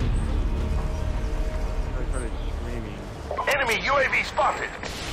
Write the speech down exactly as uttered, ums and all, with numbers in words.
I started screaming. Enemy U A V spotted.